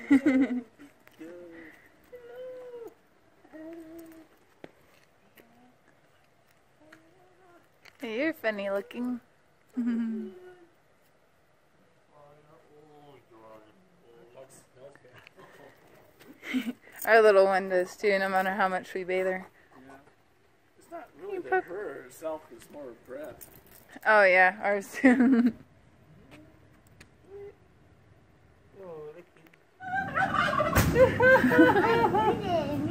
Hey, you're funny looking. Our little one does too, no matter how much we bathe her. Yeah. It's not really that her herself is more breath. Oh yeah, ours too. Oh,